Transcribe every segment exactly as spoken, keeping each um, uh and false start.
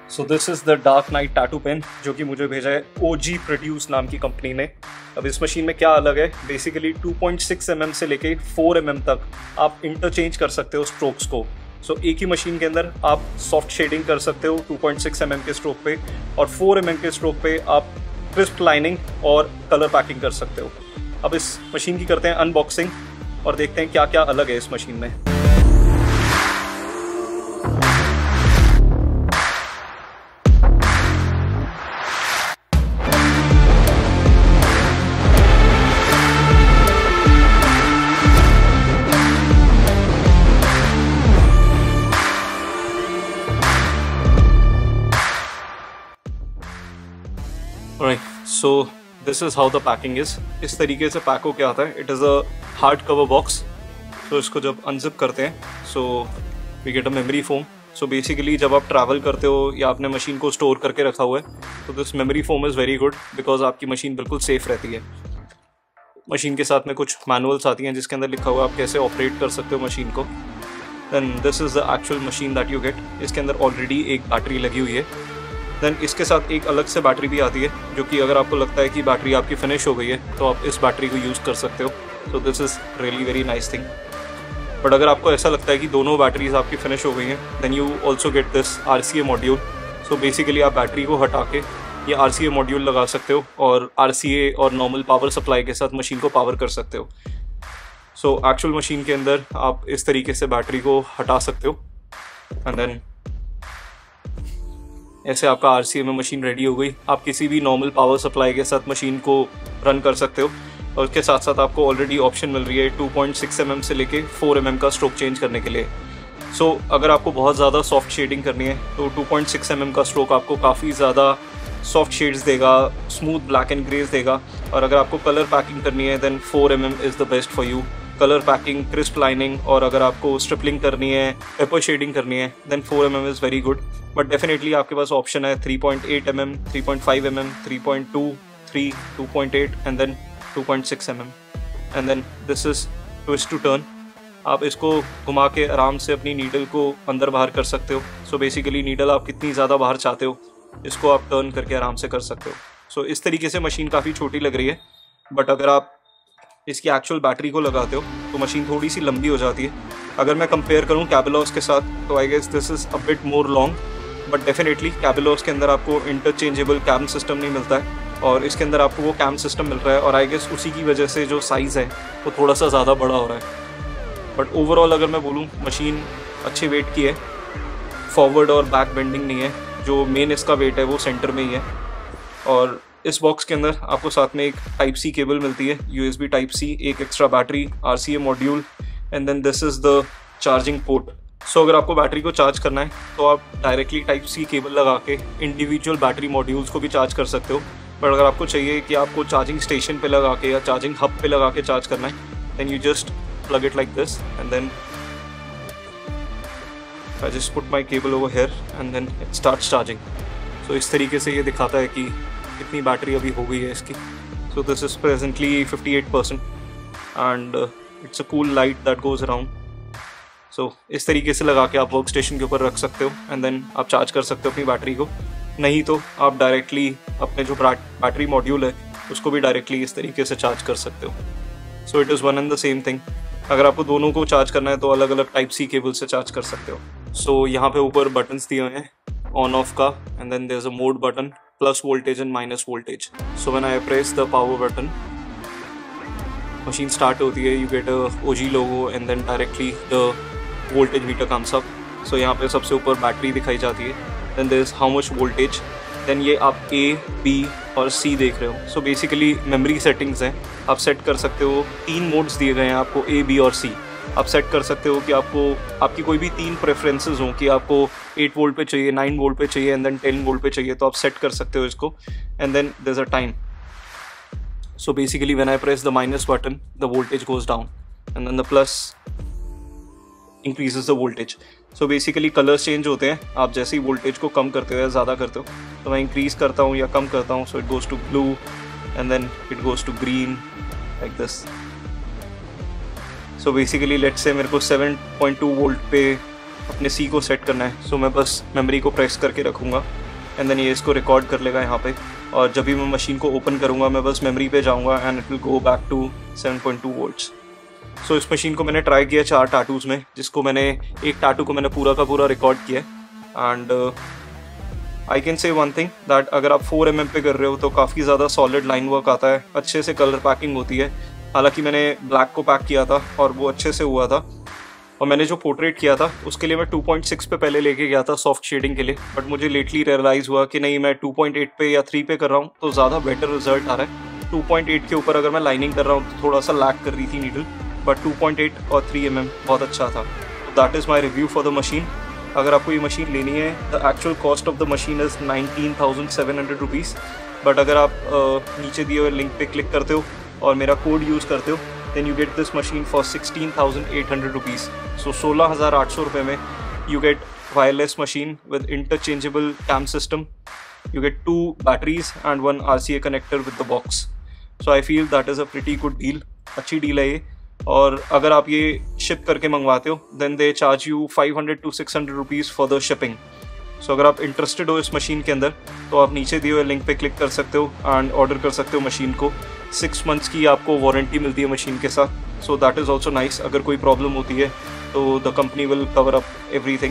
So this is the dark knight tattoo pen जो कि मुझे भेजा है ओजी प्रोड्यूस नाम की कंपनी ने। अब इस मशीन में क्या अलग है, basically two point six m m से लेके फोर एम एम तक आप इंटरचेंज कर सकते हो स्ट्रोक्स को। सो so, एक ही मशीन के अंदर आप सॉफ्ट शेडिंग कर सकते हो two point six m m के स्ट्रोक पे, और फोर एम एम के स्ट्रोक पे आप क्रिस्प लाइनिंग और कलर पैकिंग कर सकते हो। अब इस मशीन की करते हैं अनबॉक्सिंग और देखते हैं क्या क्या अलग है इस मशीन में। Alright, so this is how the packing is. इस तरीके से पैक हो के आता है। It is a hard cover box. So इसको जब अनजिप करते हैं, so we get a memory foam. So basically जब आप ट्रैवल करते हो या आपने मशीन को स्टोर करके रखा हुआ है, तो this memory foam is very good because आपकी मशीन बिल्कुल सेफ रहती है। मशीन के साथ में कुछ मैनुअल्स आती हैं जिसके अंदर लिखा हुआ है आप कैसे ऑपरेट कर सकते हो मशीन को। Then this is the actual machine that you get. इसके अंदर ऑलरेडी एक बैटरी लगी हुई है। देन इसके साथ एक अलग से बैटरी भी आती है जो कि अगर आपको लगता है कि बैटरी आपकी फिनिश हो गई है तो आप इस बैटरी को यूज़ कर सकते हो। So this is really very nice thing. But अगर आपको ऐसा लगता है कि दोनों बैटरीज आपकी फिनिश हो गई हैं, then you also get this R C A module. So basically आप बैटरी को हटा के ये आर सी ए मॉड्यूल लगा सकते हो और आर सी ए और नॉर्मल पावर सप्लाई के साथ मशीन को पावर कर सकते हो। सो एक्चुअल मशीन के अंदर आप इस तरीके से बैटरी को हटा सकते हो एंड देन ऐसे आपका आर सी ए में मशीन रेडी हो गई। आप किसी भी नॉर्मल पावर सप्लाई के साथ मशीन को रन कर सकते हो और उसके साथ साथ आपको ऑलरेडी ऑप्शन मिल रही है two point six m m से लेके फोर एम एम का स्ट्रोक चेंज करने के लिए। सो so, अगर आपको बहुत ज़्यादा सॉफ्ट शेडिंग करनी है तो two point six m m का स्ट्रोक आपको काफ़ी ज़्यादा सॉफ्ट शेड्स देगा, स्मूथ ब्लैक एंड ग्रेज देगा। और अगर आपको कलर पैकिंग करनी है then four m m is the best for you. Colour packing, crisp lining, और अगर आपको स्ट्रिपलिंग करनी है, पेपर शेडिंग करनी है, then four m m is very good. But definitely आपके पास ऑप्शन है three point eight m m, three point five m m, three point two, three, two point eight and then two point six m m. And then this is twist to turn. आप इसको घुमा के आराम से अपनी needle को अंदर बाहर कर सकते हो। सो बेसिकली नीडल आप कितनी ज़्यादा बाहर चाहते हो इसको आप टर्न करके आराम से कर सकते हो। सो so, इस तरीके से मशीन काफ़ी छोटी लग रही है, बट अगर आप इसकी एक्चुअल बैटरी को लगाते हो तो मशीन थोड़ी सी लंबी हो जाती है। अगर मैं कंपेयर करूँ कैबेलॉस के साथ तो I guess this is a bit more long, but definitely कैबेलॉस के अंदर आपको इंटरचेंजेबल कैम सिस्टम नहीं मिलता है और इसके अंदर आपको वो कैम सिस्टम मिल रहा है और आई गेस उसी की वजह से जो साइज़ है वो थोड़ा सा ज़्यादा बड़ा हो रहा है। बट ओवरऑल अगर मैं बोलूँ मशीन अच्छे वेट की है, फॉरवर्ड और बैक बेंडिंग नहीं है। जो मेन इसका वेट है वो सेंटर में ही है। और इस बॉक्स के अंदर आपको साथ में एक टाइप सी केबल मिलती है, यूएसबी टाइप सी, एक extra battery, R C A module and then this is the charging port. So अगर आपको बैटरी को चार्ज करना है तो आप डायरेक्टली टाइप सी केबल लगा के इंडिविजुअल बैटरी मॉड्यूल्स को भी चार्ज कर सकते हो। बट अगर आपको चाहिए कि आपको चार्जिंग स्टेशन पे लगा के या चार्जिंग हब पे लगा के चार्ज करना है then you just plug it like this and then I just put my cable over here and then it starts charging. So इस तरीके से ये दिखाता है कि कितनी बैटरी अभी हो गई है इसकी। So this is presently fifty eight percent and it's a cool light that goes around. So इस तरीके से लगा के आप वर्क स्टेशन के ऊपर रख सकते हो एंड देन आप चार्ज कर सकते हो अपनी बैटरी को। नहीं तो आप डायरेक्टली अपने जो बैटरी मॉड्यूल है उसको भी डायरेक्टली इस तरीके से चार्ज कर सकते हो। So it is one and the same thing. अगर आपको दोनों को चार्ज करना है तो अलग अलग टाइप सी केबल से चार्ज कर सकते हो। सो so, यहाँ पे ऊपर बटन्स दिए हुए हैं ऑन ऑफ का and then there is a mode button, plus voltage and minus voltage. So when I press the power button machine start होती है, you get a OG logo and then directly the voltage meter comes up. So यहाँ पे सबसे ऊपर battery दिखाई जाती है, then there is how much voltage, then ये आप ए, बी और सी देख रहे हो। सो बेसिकली मेमोरी सेटिंग्स हैं, आप सेट कर सकते हो। तीन मोड्स दिए गए हैं आपको, ए, बी और सी। आप सेट कर सकते हो कि आपको आपकी कोई भी तीन प्रेफरेंसेस हों कि आपको एट वोल्ट पे चाहिए, नाइन वोल्ट पे चाहिए एंड देन टेन वोल्ट पे चाहिए, तो आप सेट कर सकते हो इसको and then there is a time. So basically when I press the minus button the voltage goes down and then the plus increases the voltage. So basically colours change होते हैं आप जैसे ही वोल्टेज को कम करते हो या ज़्यादा करते हो। तो मैं इंक्रीज़ करता हूँ या कम करता हूँ, so it goes to blue and then it goes to green like this. So basically let's say मेरे को सेवन पॉइंट टू वोल्ट पे अपने सी को सेट करना है। सो so, मैं बस मेमोरी को प्रेस करके रखूँगा एंड देन ये इसको रिकॉर्ड कर लेगा यहाँ पे, और जब भी मैं मशीन को ओपन करूँगा मैं बस मेमोरी पे जाऊँगा and it will go back to seven point two volts. So इस मशीन को मैंने ट्राई किया चार टाटूज़ में, जिसको मैंने एक टाटू को मैंने पूरा का पूरा रिकॉर्ड किया and I can say one thing that अगर आप फोर एम एम पे कर रहे हो तो काफ़ी ज़्यादा सॉलिड लाइन वर्क आता है, अच्छे से कलर पैकिंग होती है। हालांकि मैंने ब्लैक को पैक किया था और वो अच्छे से हुआ था, और मैंने जो पोर्ट्रेट किया था उसके लिए मैं टू पॉइंट सिक्स पे पहले लेके गया था सॉफ्ट शेडिंग के लिए, बट मुझे लेटली रियलाइज़ हुआ कि नहीं मैं टू पॉइंट एट पे या थ्री पे कर रहा हूँ तो ज़्यादा बेटर रिजल्ट आ रहा है। टू पॉइंट एट के ऊपर अगर मैं लाइनिंग कर रहा हूँ तो थोड़ा सा लैग कर रही थी needle, but two point eight और थ्री एम एम बहुत अच्छा था। That is my review for the machine. अगर आपको ये मशीन लेनी है the actual cost of the machine is nineteen thousand seven hundred rupees, but अगर आप uh, नीचे दिए हुए लिंक पे क्लिक करते हो और मेरा कोड यूज़ करते हो then you get this machine for sixteen thousand eight hundred rupees. So सोलह हज़ार आठ सौ रुपये में you get wireless machine with interchangeable cam system. You get two batteries and one R C A connector with the box. So I feel that is a pretty good deal. अच्छी deal है ये। और अगर आप ये ship करके मंगवाते हो then they charge you five hundred to six hundred rupees for the shipping. So so, अगर आप इंटरेस्टेड हो इस मशीन के अंदर तो आप नीचे दिए हुए लिंक पे क्लिक कर सकते हो एंड ऑर्डर कर सकते हो मशीन को। सिक्स मंथ्स की आपको वारंटी मिलती है मशीन के साथ, so that is also nice. अगर कोई प्रॉब्लम होती है तो the company will cover up everything.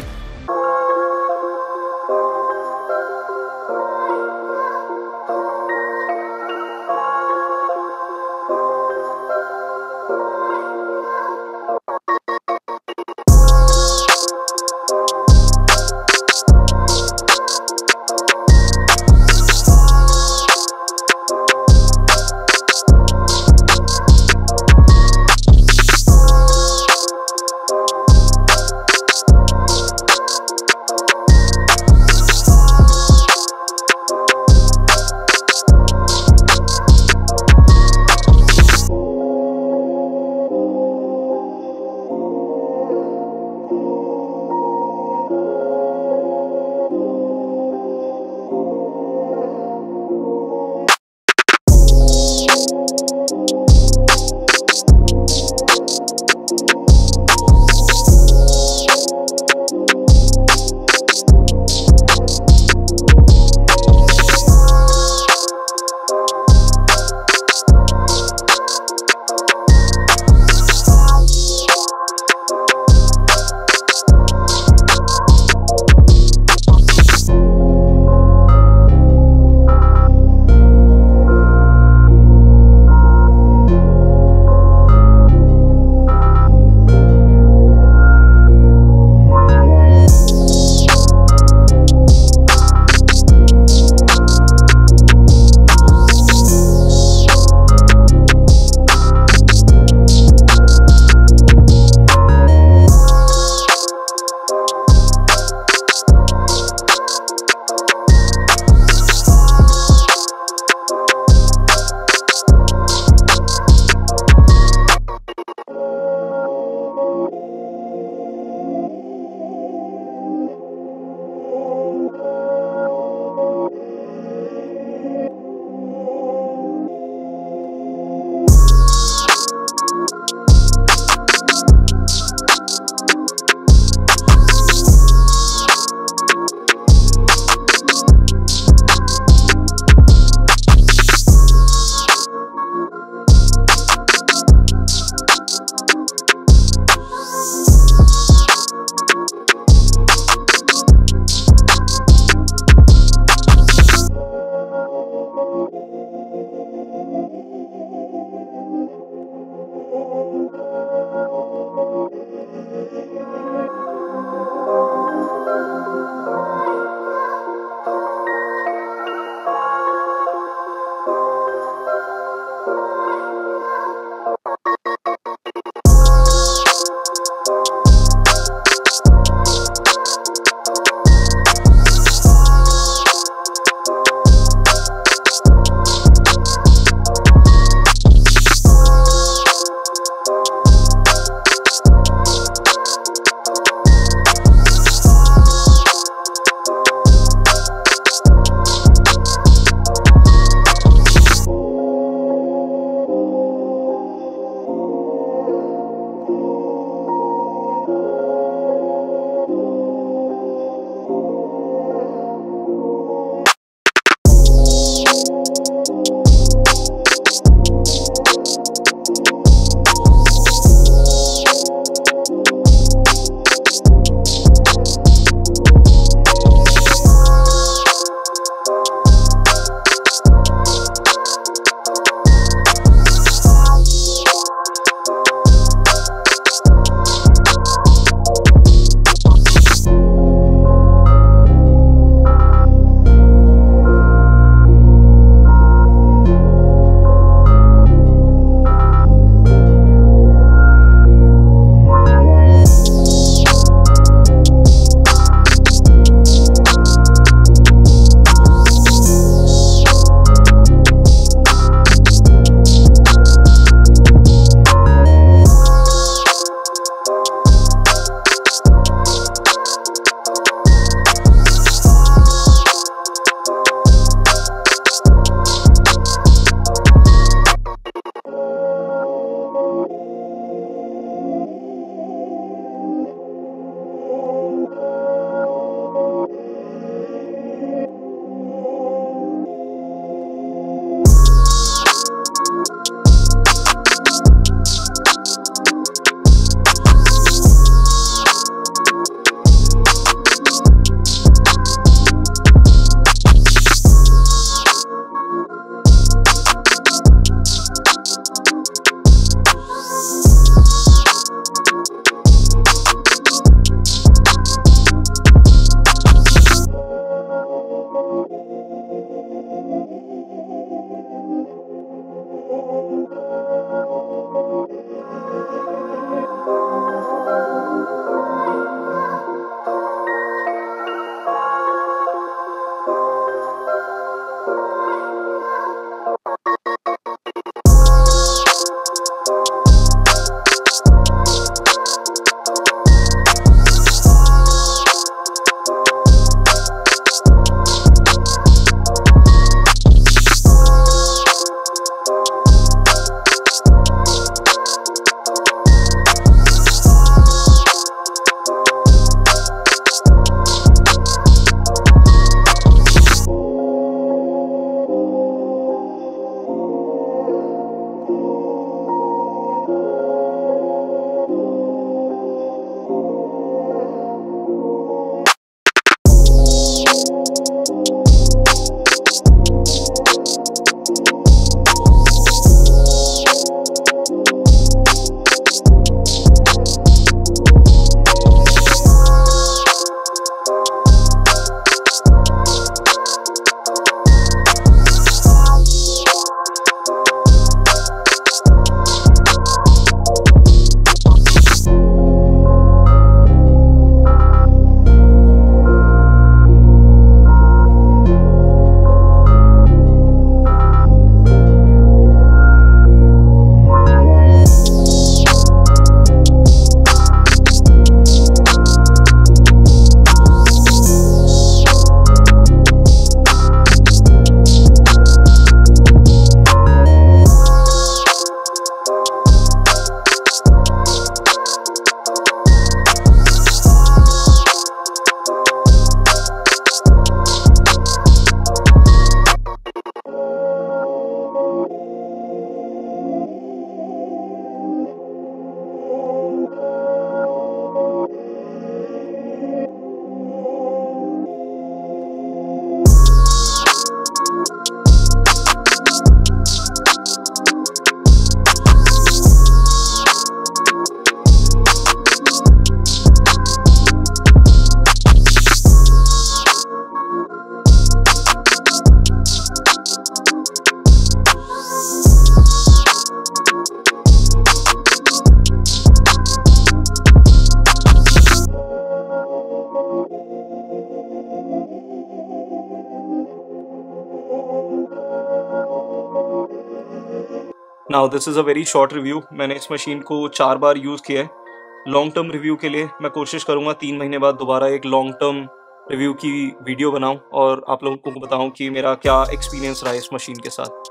Now this is a very short review. मैंने इस मशीन को चार बार यूज़ किया है। लॉन्ग टर्म रिव्यू के लिए मैं कोशिश करूँगा तीन महीने बाद दोबारा एक लॉन्ग टर्म रिव्यू की वीडियो बनाऊँ और आप लोगों को बताऊँ कि मेरा क्या एक्सपीरियंस रहा है इस मशीन के साथ।